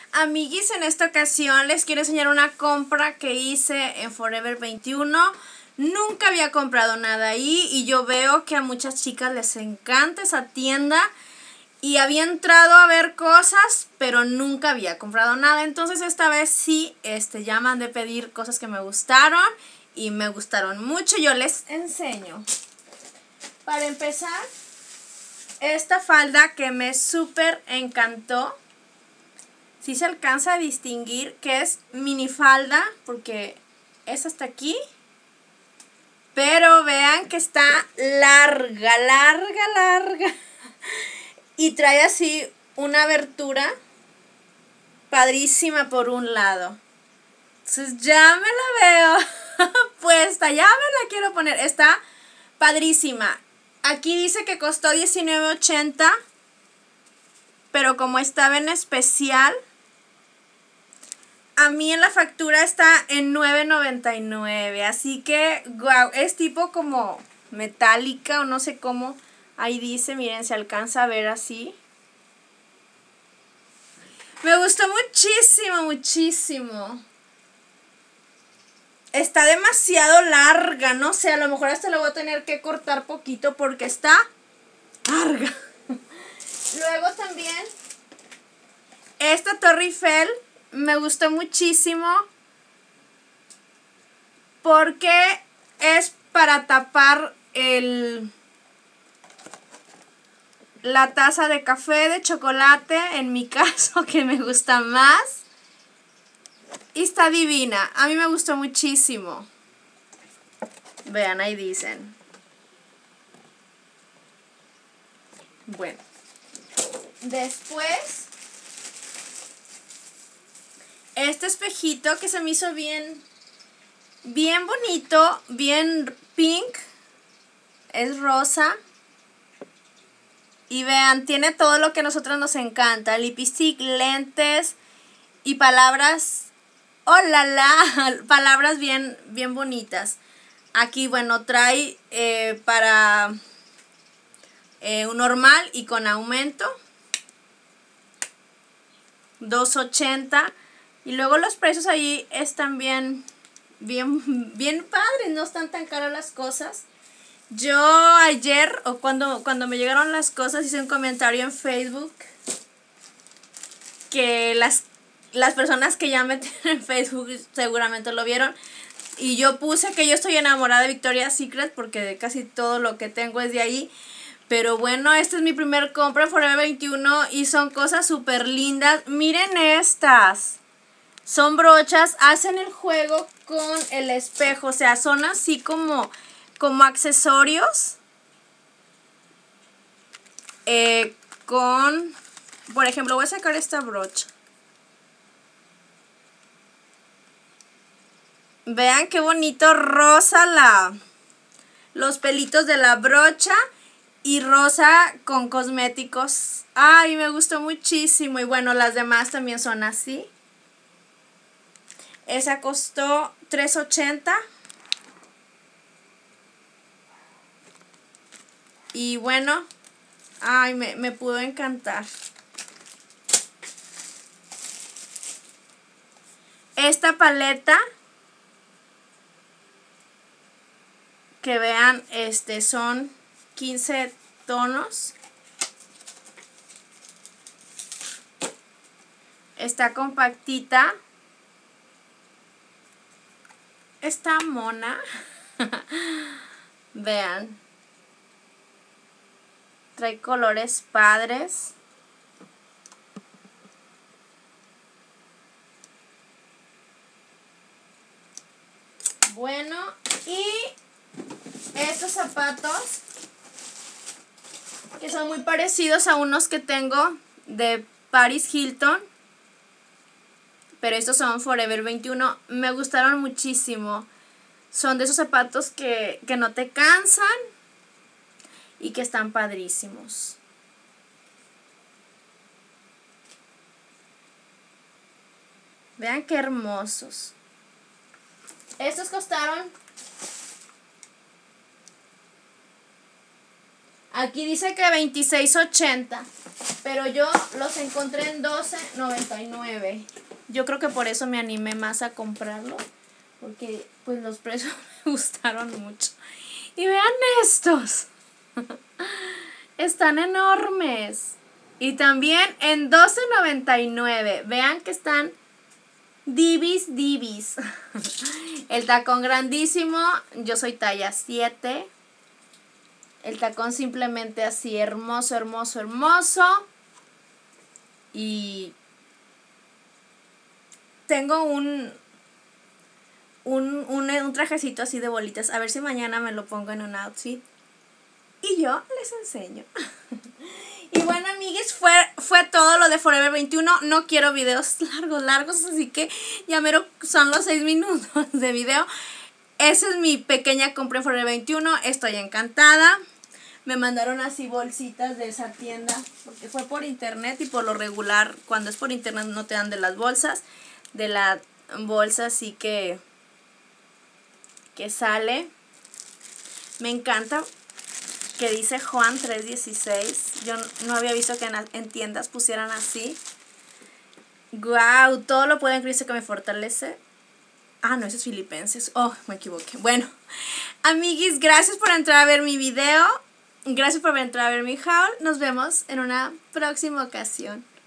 Amiguis, en esta ocasión les quiero enseñar una compra que hice en Forever 21. Nunca había comprado nada ahí y yo veo que a muchas chicas les encanta esa tienda y había entrado a ver cosas, pero nunca había comprado nada. Entonces esta vez sí, ya mandé pedir cosas que me gustaron y me gustaron mucho. Yo les enseño. Para empezar, esta falda que me súper encantó. Sí se alcanza a distinguir que es minifalda porque es hasta aquí. Pero vean que está larga, larga, larga. Y trae así una abertura padrísima por un lado. Entonces ya me la veo puesta, ya me la quiero poner. Está padrísima. Aquí dice que costó $19.80. Pero como estaba en especial, a mí en la factura está en $9.99. Así que, wow, es tipo como metálica o no sé cómo. Ahí dice, miren, se alcanza a ver así. Me gustó muchísimo, muchísimo. Está demasiado larga, no sé, a lo mejor hasta la voy a tener que cortar poquito porque está larga. Luego también, esta Torre Eiffel me gustó muchísimo porque es para tapar la taza de café, de chocolate, en mi caso, que me gusta más. Y está divina, a mí me gustó muchísimo. Vean, ahí dicen. Bueno, después, este espejito que se me hizo bien bonito, bien pink, es rosa. Y vean, tiene todo lo que a nosotros nos encanta, lipstick, lentes y palabras, ¡oh la la! Palabras bien bonitas. Aquí, bueno, trae para un normal y con aumento, $2.80. Y luego los precios ahí están bien padres, no están tan caras las cosas. Yo ayer, o cuando me llegaron las cosas, hice un comentario en Facebook que las personas que ya me tienen en Facebook seguramente lo vieron. Y yo puse que yo estoy enamorada de Victoria's Secret porque casi todo lo que tengo es de ahí. Pero bueno, esta es mi primer compra en Forever 21 y son cosas súper lindas. Miren estas. Son brochas, hacen el juego con el espejo, o sea, son así como accesorios. Por ejemplo, voy a sacar esta brocha. Vean qué bonito rosa los pelitos de la brocha y rosa con cosméticos. Ay, me gustó muchísimo. Y bueno, las demás también son así. Esa costó $3.80. Y bueno, ay, me pudo encantar. Esta paleta, que vean, son 15 tonos. Está compactita. Está mona. Vean. Trae colores padres. Bueno, y estos zapatos que son muy parecidos a unos que tengo de Paris Hilton, pero estos son Forever 21. Me gustaron muchísimo. Son de esos zapatos que no te cansan y que están padrísimos. Vean qué hermosos. Estos costaron, aquí dice que $26.80. pero yo los encontré en $12.99. Yo creo que por eso me animé más a comprarlo, porque pues los precios me gustaron mucho. Y vean estos. Están enormes. Y también en $12.99. Vean que están divis. El tacón grandísimo. Yo soy talla 7. El tacón simplemente así hermoso. Y tengo un trajecito así de bolitas. A ver si mañana me lo pongo en un outfit y yo les enseño. Y bueno, amigues, fue todo lo de Forever 21. No quiero videos largos, así que ya mero son los 6 minutos de video. Esa es mi pequeña compra en Forever 21. Estoy encantada. Me mandaron así bolsitas de esa tienda, porque fue por internet, y por lo regular cuando es por internet no te dan de las bolsas. De la bolsa así que sale. Me encanta que dice Juan 3:16. Yo no había visto que en tiendas pusieran así. Wow, todo lo puedo en Cristo que me fortalece. Ah, no, eso es Filipenses. Oh, me equivoqué. Bueno, amiguis, gracias por entrar a ver mi video. Gracias por entrar a ver mi haul. Nos vemos en una próxima ocasión.